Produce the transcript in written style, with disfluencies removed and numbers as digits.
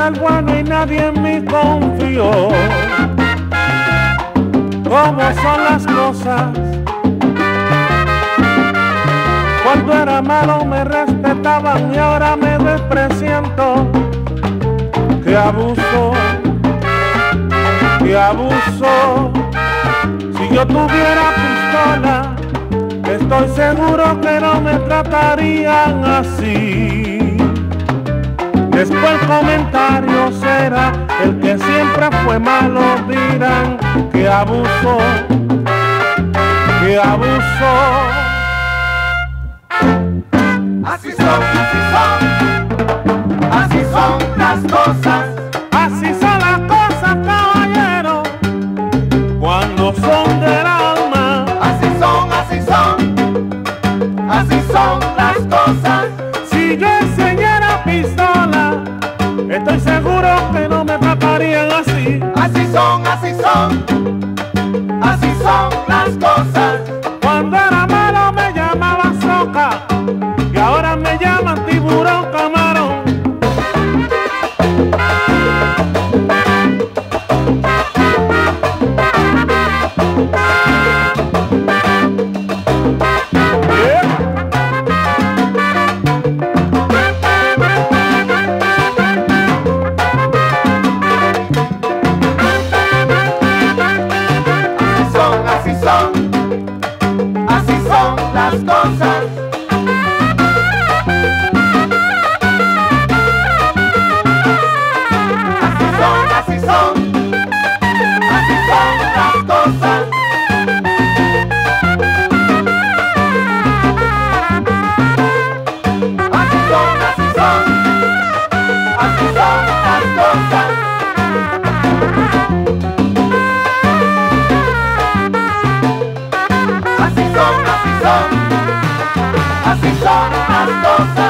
ser bueno y nadie en mí confió. ¿Cómo son las cosas? Cuando era malo me respetaban y ahora me desprecian. ¡Qué abuso! ¡Qué abuso! Si yo tuviera pistola, estoy seguro que no me tratarían así. Después el comentario será: el que siempre fue malo dirán. ¡Qué abuso! ¡Qué abuso! Así son las cosas. Así son las cosas, caballero, cuando son del alma. Así son las cosas. Si yo enseñara pistola, estoy seguro que no me tratarían así. Así son las cosas. Cuando era malo me llamaban soca y ahora me llaman tiburón, camarón. Así son las cosas. Así son las cosas. Así son las cosas. Así son las cosas.